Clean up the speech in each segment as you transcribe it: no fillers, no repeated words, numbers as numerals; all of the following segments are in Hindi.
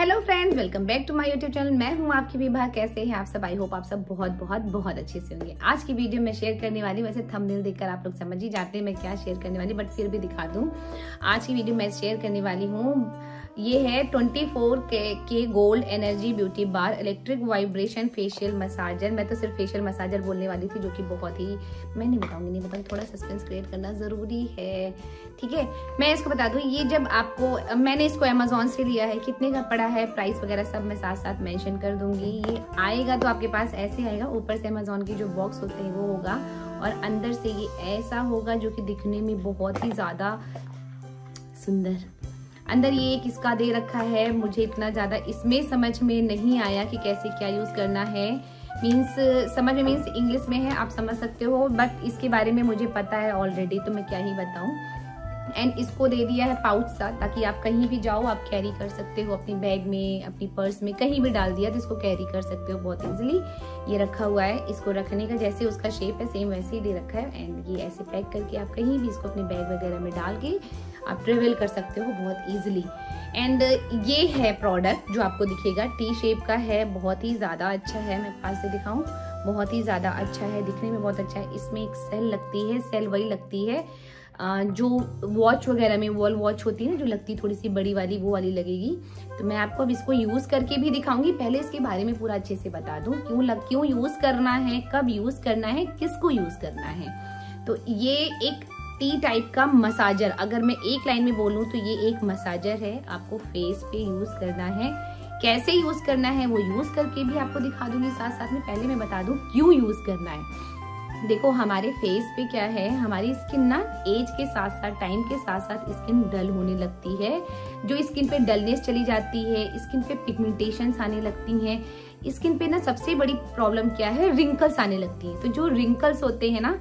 Hello friends, welcome back to my YouTube channel. मैं हूं आपकी विभा। कैसे हैं आप सब? आई होप आप सब बहुत बहुत बहुत अच्छे से होंगे। आज की वीडियो में शेयर करने वाली, वैसे थंबनेल देखकर आप लोग समझ ही जाते हैं मैं क्या शेयर करने वाली, बट फिर भी दिखा दूं। आज की वीडियो मैं शेयर करने वाली हूँ, ये है 24 के gold energy beauty bar electric vibration facial massager. मैं तो सिर्फ फेशियल मसाजर बोलने वाली थी, जो कि बहुत ही, मैं नहीं बताऊंगी, थोड़ा सस्पेंस क्रिएट करना जरूरी है, ठीक है। मैं इसको बता दूं, ये जब आपको, मैंने इसको अमेजोन से लिया है, कितने का पड़ा है, प्राइस वगैरह सब मैं साथ साथ मेंशन कर दूंगी। ये आएगा तो आपके पास ऐसे आएगा, ऊपर से अमेजोन की जो बॉक्स होते हैं वो होगा, और अंदर से ये ऐसा होगा जो कि दिखने में बहुत ही ज्यादा सुंदर। अंदर ये एक इसका दे रखा है। मुझे इतना ज्यादा इसमें समझ में नहीं आया कि कैसे क्या यूज करना है, समझ में मीन्स इंग्लिश में है, आप समझ सकते हो, बट इसके बारे में मुझे पता है ऑलरेडी, तो मैं क्या ही बताऊं। एंड इसको दे दिया है पाउच सा, ताकि आप कहीं भी जाओ आप कैरी कर सकते हो, अपनी बैग में, अपनी पर्स में, कहीं भी डाल दिया तो इसको कैरी कर सकते हो बहुत इजीली। ये रखा हुआ है, इसको रखने का जैसे उसका शेप है सेम वैसे ही दे रखा है। एंड ये ऐसे पैक करके आप कहीं भी इसको अपने बैग वगैरह में डाल के आप ट्रेवल कर सकते हो बहुत इजीली। एंड ये है प्रोडक्ट जो आपको दिखेगा, टी शेप का है, बहुत ही ज्यादा अच्छा है। मैं पास से दिखाऊं, बहुत ही ज्यादा अच्छा है, दिखने में बहुत अच्छा है। इसमें एक सेल लगती है, सेल वही लगती है जो वॉच वगैरह में वॉल वॉच होती है ना, जो लगती है थोड़ी सी बड़ी वाली, वो वाली लगेगी। तो मैं आपको अब इसको यूज करके भी दिखाऊंगी। पहले इसके बारे में पूरा अच्छे से बता दूं, क्यों यूज करना है, कब यूज करना है, किसको यूज करना है। तो ये एक टी टाइप का मसाजर, अगर मैं एक लाइन में बोलूं तो ये एक मसाजर है। आपको फेस पे यूज करना है, कैसे यूज करना है वो यूज करके भी आपको दिखा दूंगी साथ साथ में। पहले मैं बता दूं क्यों यूज करना है। देखो, हमारे फेस पे क्या है, हमारी स्किन ना एज के साथ साथ, टाइम के साथ साथ स्किन डल होने लगती है। जो स्किन पे डलनेस चली जाती है, स्किन पे पिगमेंटेशंस आने लगती हैं, स्किन पे ना सबसे बड़ी प्रॉब्लम क्या है, रिंकल्स आने लगती हैं। तो जो रिंकल्स होते हैं ना,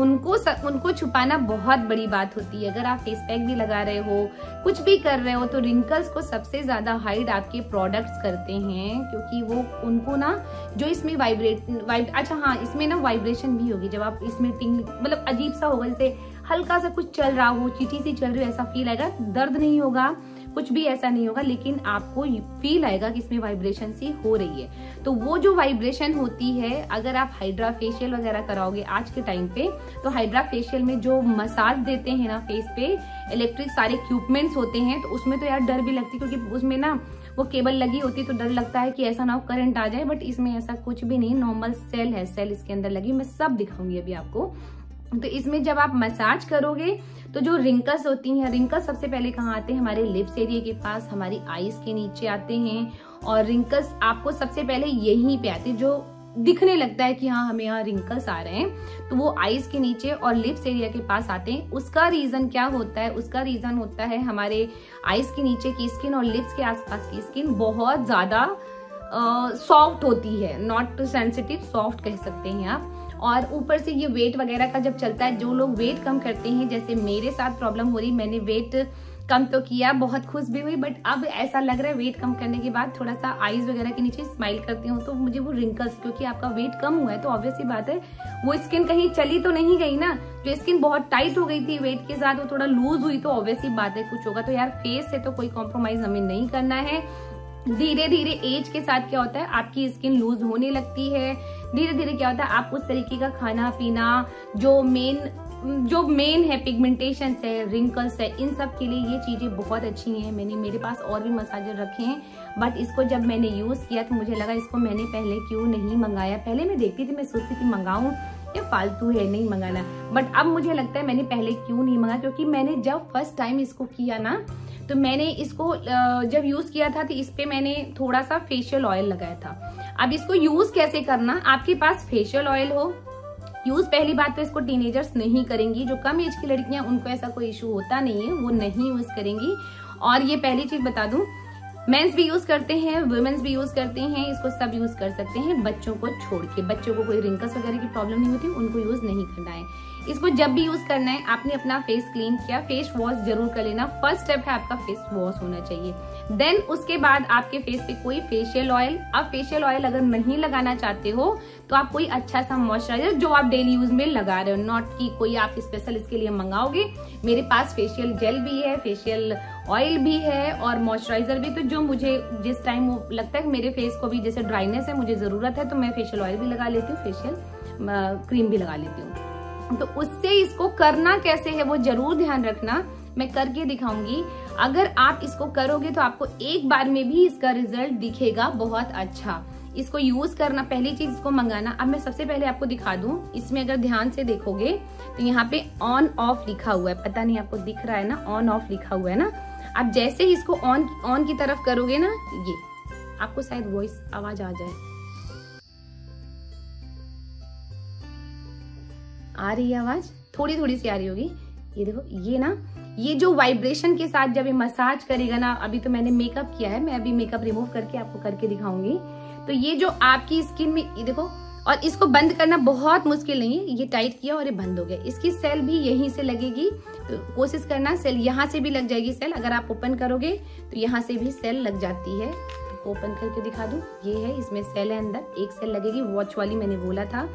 उनको छुपाना बहुत बड़ी बात होती है। अगर आप फेस पैक भी लगा रहे हो, कुछ भी कर रहे हो, तो रिंकल्स को सबसे ज्यादा हाइड आपके प्रोडक्ट्स करते हैं, क्योंकि वो उनको ना, जो इसमें अच्छा हाँ, इसमें ना वाइब्रेशन भी होगी। जब आप इसमें मतलब अजीब सा होगा, जैसे हल्का सा कुछ चल रहा हो, चीटी सी चल रही हो, ऐसा फील आएगा। दर्द नहीं होगा, कुछ भी ऐसा नहीं होगा, लेकिन आपको फील आएगा कि इसमें वाइब्रेशन सी हो रही है। तो वो जो वाइब्रेशन होती है, अगर आप हाइड्रा फेशियल वगैरह कराओगे आज के टाइम पे, तो हाइड्रा फेशियल में जो मसाज देते हैं ना फेस पे, इलेक्ट्रिक सारे इक्विपमेंट्स होते हैं, तो उसमें तो यार डर भी लगती है, क्योंकि उसमें ना वो केबल लगी होती है, तो डर लगता है कि ऐसा ना हो करंट आ जाए। बट इसमें ऐसा कुछ भी नहीं, नॉर्मल सेल है, सेल इसके अंदर लगी। मैं सब दिखाऊंगी अभी आपको। तो इसमें जब आप मसाज करोगे तो जो रिंकल्स होती हैं, रिंकल्स सबसे पहले कहाँ आते हैं, हमारे लिप्स एरिया के पास, हमारी आईज के नीचे आते हैं। और रिंकल्स आपको सबसे पहले यहीं पे आते हैं, जो दिखने लगता है कि हाँ हमें यहाँ रिंकल्स आ रहे हैं, तो वो आईज के नीचे और लिप्स एरिया के पास आते हैं। उसका रीजन क्या होता है, उसका रीजन होता है हमारे आईज के नीचे की स्किन और लिप्स के आसपास की स्किन बहुत ज्यादा सॉफ्ट होती है, नॉट सेंसिटिव, सॉफ्ट कह सकते हैं आप। और ऊपर से ये वेट वगैरह का जब चलता है, जो लोग वेट कम करते हैं, जैसे मेरे साथ प्रॉब्लम हो रही, मैंने वेट कम तो किया, बहुत खुश भी हुई, बट अब ऐसा लग रहा है वेट कम करने के बाद थोड़ा सा आईज वगैरह के नीचे स्माइल करती हूँ तो मुझे वो रिंकल्स, क्योंकि आपका वेट कम हुआ है तो ऑब्वियस सी बात है वो स्किन कहीं चली तो नहीं गई ना। जो स्किन बहुत टाइट हो गई थी वेट के साथ, वो थोड़ा लूज हुई, तो ऑब्वियस सी बात है कुछ होगा। तो यार फेस से तो कोई कॉम्प्रोमाइज हमें नहीं करना है। धीरे धीरे एज के साथ क्या होता है, आपकी स्किन लूज होने लगती है। धीरे धीरे क्या होता है, आप उस तरीके का खाना पीना, जो मेन है, पिगमेंटेशन है, रिंकल्स है, इन सब के लिए ये चीजें बहुत अच्छी हैं। मेरे पास और भी मसाजर रखे हैं, बट इसको जब मैंने यूज किया तो मुझे लगा इसको मैंने पहले क्यों नहीं मंगाया। पहले मैं देखती थी, मैं सोचती थी मंगाऊं, ये फालतू है, नहीं मंगाना, बट अब मुझे लगता है मैंने पहले क्यों नहीं मंगाया, क्योंकि मैंने जब फर्स्ट टाइम इसको किया ना, तो मैंने इसको जब यूज किया था तो इस पे मैंने थोड़ा सा फेशियल ऑयल लगाया था। अब इसको यूज कैसे करना, आपके पास फेशियल ऑयल हो, यूज पहली बात तो इसको टीनेजर्स नहीं करेंगी, जो कम एज की लड़कियां, उनको ऐसा कोई इशू होता नहीं है, वो नहीं यूज करेंगी। और ये पहली चीज बता दूं, मेंस भी यूज करते हैं, वुमेन्स भी यूज करते हैं, इसको सब यूज कर सकते हैं, बच्चों को छोड़ के। बच्चों को कोई रिंकल्स वगैरह की प्रॉब्लम नहीं होती, उनको यूज नहीं करना है। इसको जब भी यूज करना है, आपने अपना फेस क्लीन किया, फेस वॉश जरूर कर लेना। फर्स्ट स्टेप है आपका फेस वॉश होना चाहिए। देन उसके बाद आपके फेस पे कोई फेशियल ऑयल, आप फेशियल ऑयल अगर नहीं लगाना चाहते हो तो आप कोई अच्छा सा मॉइस्चराइजर जो आप डेली यूज में लगा रहे हो, नॉट कि कोई आप स्पेशल इसके लिए मंगाओगे। मेरे पास फेशियल जेल भी है, फेशियल ऑयल भी है और मॉइस्चराइजर भी, तो जो मुझे जिस टाइम वो लगता है मेरे फेस को भी जैसे ड्राइनेस है, मुझे जरूरत है, तो मैं फेशियल ऑयल भी लगा लेती हूँ, फेशियल क्रीम भी लगा लेती हूँ। तो उससे इसको करना कैसे है वो जरूर ध्यान रखना, मैं करके दिखाऊंगी। अगर आप इसको करोगे तो आपको एक बार में भी इसका रिजल्ट दिखेगा बहुत अच्छा। इसको यूज करना, पहली चीज इसको मंगाना। अब मैं सबसे पहले आपको दिखा दूं, इसमें अगर ध्यान से देखोगे तो यहाँ पे ऑन ऑफ लिखा हुआ है, पता नहीं आपको दिख रहा है ना, ऑन ऑफ लिखा हुआ है ना। आप जैसे ही इसको ऑन की तरफ करोगे ना, ये आपको शायद वॉइस आवाज आ जाए, आ रही है आवाज, थोड़ी थोड़ी सी आ रही होगी। ये देखो, ये ना, ये जो वाइब्रेशन के साथ जब ये मसाज करेगा ना, अभी तो मैंने मेकअप किया है, मैं अभी मेकअप रिमूव करके आपको करके दिखाऊंगी। तो ये जो आपकी स्किन में, ये देखो, और इसको बंद करना बहुत मुश्किल नहीं है। ये टाइट किया और ये बंद हो गया। इसकी सेल भी यहीं से लगेगी, तो कोशिश करना सेल यहाँ से भी लग जाएगी सेल। अगर आप ओपन करोगे तो यहाँ से भी सेल लग जाती है। ओपन करके दिखा दूं, ये है, इसमें सेल है, अंदर एक सेल लगेगी, वॉच वाली मैंने बोला था।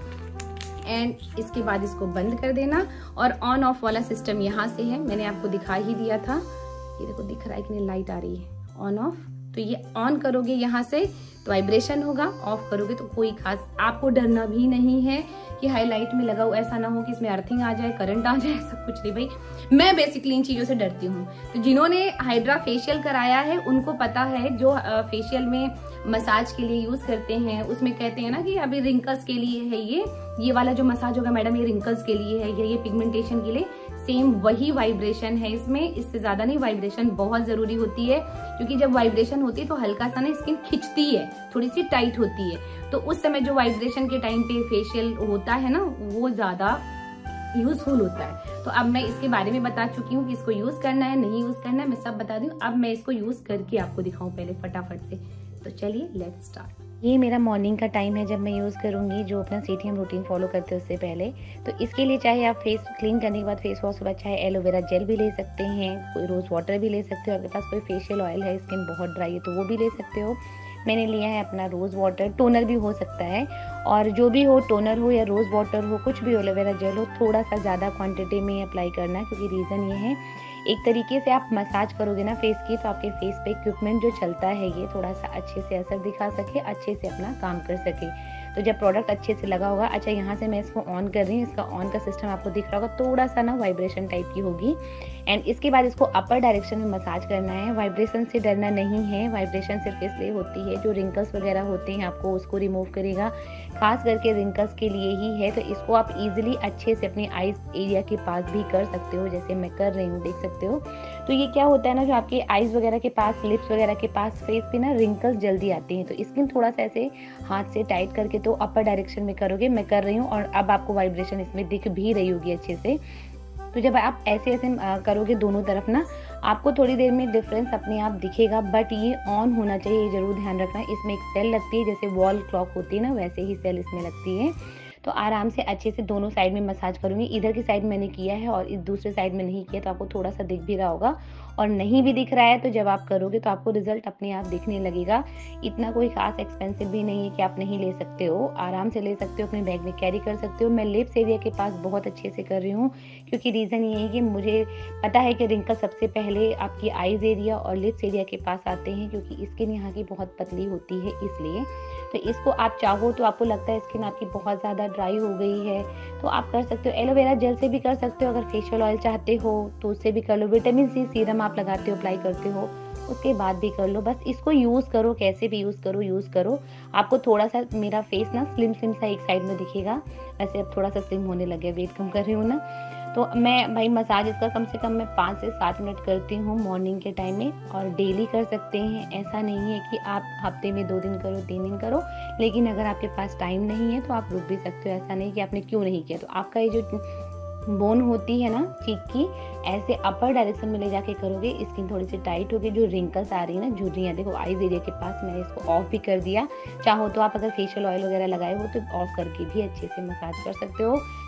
एंड इसके बाद इसको बंद कर देना। और ऑन ऑफ वाला सिस्टम यहाँ से है, मैंने आपको दिखा ही दिया था। ये देखो, दिख रहा है कि नहीं, लाइट आ रही है, ऑन ऑफ। तो ये ऑन करोगे यहाँ से तो वाइब्रेशन होगा, ऑफ करोगे तो कोई खास, आपको डरना भी नहीं है कि हाईलाइट में लगा हो, ऐसा ना हो कि इसमें अर्थिंग आ जाए, करंट आ जाए, सब कुछ नहीं। भाई मैं बेसिकली इन चीजों से डरती हूँ। तो जिन्होंने हाइड्रा फेशियल कराया है उनको पता है, जो फेशियल में मसाज के लिए यूज करते हैं, उसमें कहते हैं ना कि अभी रिंकल्स के लिए है, ये वाला जो मसाज होगा मैडम, ये रिंकल्स के लिए है, ये पिगमेंटेशन के लिए, सेम वही वाइब्रेशन है इसमें, इससे ज्यादा नहीं। वाइब्रेशन बहुत जरूरी होती है, क्योंकि जब वाइब्रेशन होती है तो हल्का सा ना स्किन खिंचती है, थोड़ी सी टाइट होती है। तो उस समय जो वाइब्रेशन के टाइम पे फेशियल होता है ना, वो ज्यादा यूजफुल होता है। तो अब मैं इसके बारे में बता चुकी हूँ कि इसको यूज करना है, नहीं यूज करना है, मैं सब बता दूं। अब मैं इसको यूज करके आपको दिखाऊं पहले फटाफट से। तो चलिए लेट्स स्टार्ट। ये मेरा मॉर्निंग का टाइम है जब मैं यूज़ करूँगी, जो अपना सीटीएम रूटीन फॉलो करते हैं उससे पहले। तो इसके लिए चाहे आप फेस क्लीन करने के बाद फेस वॉश के बाद चाहे एलोवेरा जेल भी ले सकते हैं, कोई रोज़ वाटर भी ले सकते हो। आपके पास कोई फेशियल ऑयल है, स्किन बहुत ड्राई है, तो वो भी ले सकते हो। मैंने लिया है अपना रोज़ वाटर, टोनर भी हो सकता है, और जो भी हो, टोनर हो या रोज़ वाटर हो, कुछ भी एलोवेरा जेल हो, थोड़ा सा ज़्यादा क्वांटिटी में अप्लाई करना है। क्योंकि रीज़न ये है, एक तरीके से आप मसाज करोगे ना फेस की, तो आपके फेस पे इक्विपमेंट जो चलता है ये थोड़ा सा अच्छे से असर दिखा सके, अच्छे से अपना काम कर सके। तो जब प्रोडक्ट अच्छे से लगा होगा, अच्छा यहाँ से मैं इसको ऑन कर रही हूँ, इसका ऑन का सिस्टम आपको दिख रहा होगा, थोड़ा सा ना वाइब्रेशन टाइप की होगी। एंड इसके बाद इसको अपर डायरेक्शन में मसाज करना है। वाइब्रेशन से डरना नहीं है, वाइब्रेशन सिर्फ इसलिए होती है जो रिंकल्स वगैरह होते हैं आपको उसको रिमूव करेगा, खास करके रिंकल्स के लिए ही है। तो इसको आप इजीली अच्छे से अपनी आईज एरिया के पास भी कर सकते हो, जैसे मैं कर रही हूँ, देख सकते हो। तो ये क्या होता है ना, जो आपके आईज वगैरह के पास, लिप्स वगैरह के पास, फेस पे ना रिंकल्स जल्दी आती हैं, तो स्किन थोड़ा सा ऐसे हाथ से टाइट करके तो अपर डायरेक्शन में करोगे, मैं कर रही हूँ। और अब आपको वाइब्रेशन इसमें दिख भी रही होगी अच्छे से। तो जब आप ऐसे ऐसे करोगे दोनों तरफ ना, आपको थोड़ी देर में डिफरेंस अपने आप दिखेगा, बट ये ऑन होना चाहिए, ये जरूर ध्यान रखना। इसमें एक सेल लगती है, जैसे वॉल क्लॉक होती है ना, वैसे ही सेल इसमें लगती है। तो आराम से अच्छे से दोनों साइड में मसाज करूँगी। इधर की साइड मैंने किया है और इस दूसरे साइड में नहीं किया, तो आपको थोड़ा सा दिख भी रहा होगा। और नहीं भी दिख रहा है तो जब आप करोगे तो आपको रिजल्ट अपने आप दिखने लगेगा। इतना कोई खास एक्सपेंसिव भी नहीं है कि आप नहीं ले सकते हो, आराम से ले सकते हो, अपने बैग में कैरी कर सकते हो। मैं लिप्स एरिया के पास बहुत अच्छे से कर रही हूँ, क्योंकि रीज़न ये है कि मुझे पता है कि रिंकल सबसे पहले आपकी आईज एरिया और लिप्स एरिया के पास आते हैं, क्योंकि स्किन यहाँ की बहुत पतली होती है इसलिए। तो इसको आप चाहो तो, आपको लगता है स्किन आपकी बहुत ज़्यादा ड्राई हो गई है, तो आप कर सकते हो। एलोवेरा जेल से भी कर सकते हो, अगर फेशियल ऑयल चाहते हो तो उससे भी कर लो। विटामिन सी सीरम आप लगाते हो, अप्लाई करते हो, उसके बाद भी कर लो। बस इसको यूज़ करो, कैसे भी यूज़ करो। आपको थोड़ा सा मेरा फेस ना स्लिम सा एक साइड में दिखेगा, वैसे अब थोड़ा सा स्लिम होने लग गया, वेट कम कर रही हूँ ना। तो मैं भाई मसाज इसका कम से कम मैं 5 से 7 मिनट करती हूँ मॉर्निंग के टाइम में, और डेली कर सकते हैं। ऐसा नहीं है कि आप हफ्ते में 2 दिन करो, 3 दिन करो, लेकिन अगर आपके पास टाइम नहीं है तो आप रुक भी सकते हो। ऐसा नहीं कि आपने क्यों नहीं किया। तो आपका ये जो बोन होती है ना चीक की, ऐसे अपर डायरेक्शन में ले जाके करोगे, स्किन थोड़ी सी टाइट होगी। जो रिंकल्स आ रही है ना, झुर्रियाँ, देखो आईज एरिया के पास, मैंने इसको ऑफ भी कर दिया। चाहो तो आप अगर फेशियल ऑयल वगैरह लगाए हो तो ऑफ करके भी अच्छे से मसाज कर सकते हो।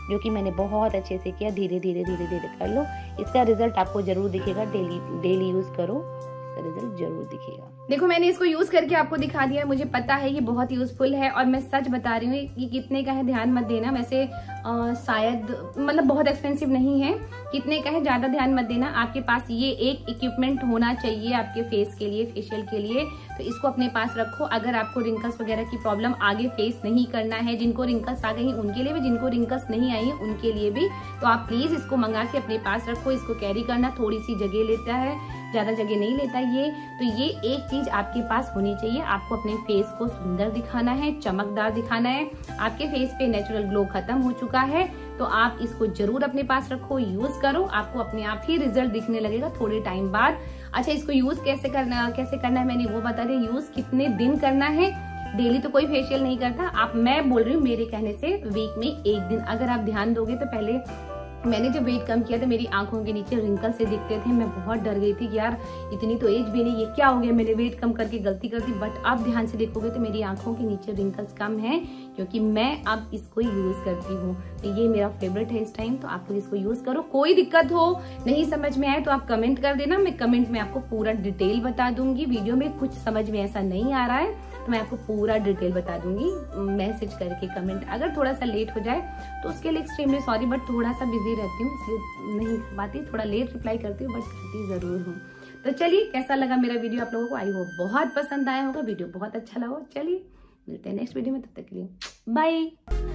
जो कि मैंने बहुत अच्छे से किया। धीरे धीरे धीरे धीरे कर लो, इसका रिजल्ट आपको जरूर दिखेगा। डेली यूज करो, इसका रिजल्ट जरूर दिखेगा। देखो मैंने इसको यूज करके आपको दिखा दिया है, मुझे पता है ये बहुत यूजफुल है और मैं सच बता रही हूँ कि कितने का है ध्यान मत देना। वैसे शायद मतलब बहुत एक्सपेंसिव नहीं है, कितने का है ज्यादा ध्यान मत देना। आपके पास ये एक इक्विपमेंट होना चाहिए आपके फेस के लिए, फेशियल के लिए, तो इसको अपने पास रखो। अगर आपको रिंकल्स वगैरह की प्रॉब्लम आगे फेस नहीं करना है, जिनको रिंकल्स आ गई हैं उनके लिए भी, जिनको रिंकल्स नहीं आई है उनके लिए भी, तो आप प्लीज इसको मंगा के अपने पास रखो। इसको कैरी करना थोड़ी सी जगह लेता है, ज्यादा जगह नहीं लेता ये। तो ये एक चीज आपके पास होनी चाहिए। आपको अपने फेस को सुंदर दिखाना है, चमकदार दिखाना है। आपके फेस पे नेचुरल ग्लो खत्म हो चुका है, तो आप इसको जरूर अपने पास रखो, यूज करो। आपको अपने आप ही रिजल्ट दिखने लगेगा थोड़े टाइम बाद। अच्छा, इसको यूज कैसे करना है मैंने वो बता दिया। यूज कितने दिन करना है, डेली तो कोई फेशियल नहीं करता। मैं बोल रही हूँ मेरे कहने से वीक में एक दिन अगर आप ध्यान दोगे। तो पहले मैंने जब वेट कम किया था मेरी आंखों के नीचे रिंकल से दिखते थे, मैं बहुत डर गई थी कि यार इतनी तो एज भी नहीं, ये क्या हो गया, मैंने वेट कम करके गलती कर दी। बट अब ध्यान से देखोगे तो मेरी आंखों के नीचे रिंकल्स कम हैं, क्योंकि मैं अब इसको यूज करती हूँ। तो ये मेरा फेवरेट है इस टाइम, तो आप लोग इसको यूज करो। कोई दिक्कत हो, नहीं समझ में आए तो आप कमेंट कर देना, मैं कमेंट में आपको पूरा डिटेल बता दूंगी। वीडियो में कुछ समझ में ऐसा नहीं आ रहा है तो मैं आपको पूरा डिटेल बता दूंगी मैसेज करके, कमेंट। अगर थोड़ा सा लेट हो जाए तो उसके लिए एक्सट्रीमली सॉरी, बट थोड़ा सा बिजी रहती हूँ इसलिए नहीं कर पाती, थोड़ा लेट रिप्लाई करती हूँ, बट करती जरूर हूँ। तो चलिए, कैसा लगा मेरा वीडियो आप लोगों को? आई होप बहुत पसंद आया होगा, वीडियो बहुत अच्छा लगा। चलिए मिलते हैं नेक्स्ट वीडियो में, तब तक के लिए बाय।